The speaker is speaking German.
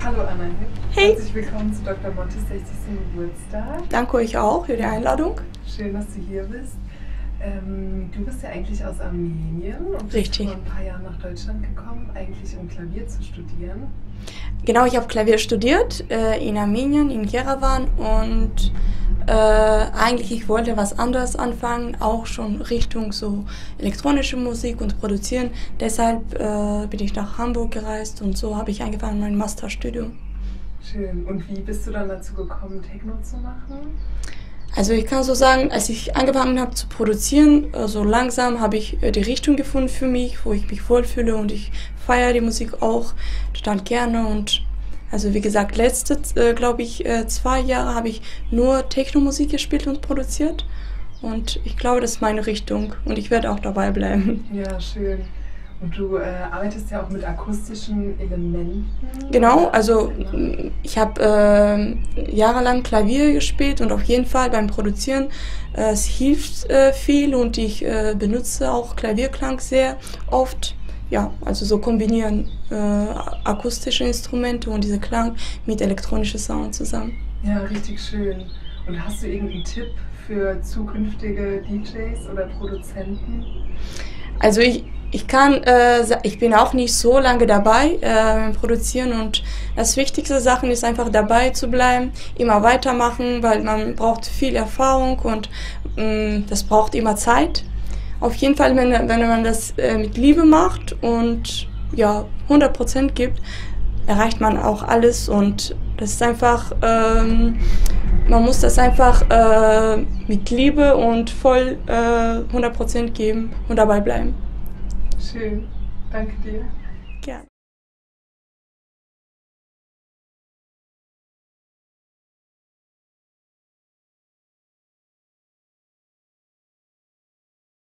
Hallo Anna, Hey! herzlich willkommen zu Dr. Montes 60. Geburtstag. Danke euch auch für die Einladung. Schön, dass du hier bist. Du bist ja eigentlich aus Armenien und bist Richtig. vor ein paar Jahren nach Deutschland gekommen, eigentlich um Klavier zu studieren. Genau, ich habe Klavier studiert in Armenien, in Yerevan und eigentlich ich wollte was anderes anfangen, auch schon Richtung so elektronische Musik und produzieren. Deshalb bin ich nach Hamburg gereist und so habe ich angefangen mein Masterstudium. Schön. Und wie bist du dann dazu gekommen, Techno zu machen? Also ich kann so sagen, als ich angefangen habe zu produzieren, so langsam habe ich die Richtung gefunden für mich, wo ich mich wohlfühle und ich feiere die Musik auch total gerne und also wie gesagt, letzte, glaube ich, 2 Jahre habe ich nur Techno-Musik gespielt und produziert und ich glaube, das ist meine Richtung und ich werde auch dabei bleiben. Ja, schön. Und du arbeitest ja auch mit akustischen Elementen. Genau, also ich habe jahrelang Klavier gespielt und auf jeden Fall beim Produzieren, es hilft viel und ich benutze auch Klavierklang sehr oft. Ja, also so kombinieren akustische Instrumente und diese Klang mit elektronischen Sound zusammen. Ja, richtig schön. Und hast du irgendeinen Tipp für zukünftige DJs oder Produzenten? Also ich bin auch nicht so lange dabei im Produzieren und das wichtigste Sachen ist einfach dabei zu bleiben, immer weitermachen, weil man braucht viel Erfahrung und das braucht immer Zeit. Auf jeden Fall, wenn man das mit Liebe macht und ja 100% gibt, erreicht man auch alles und das ist einfach, man muss das einfach mit Liebe und voll 100% geben und dabei bleiben. Schön, danke dir.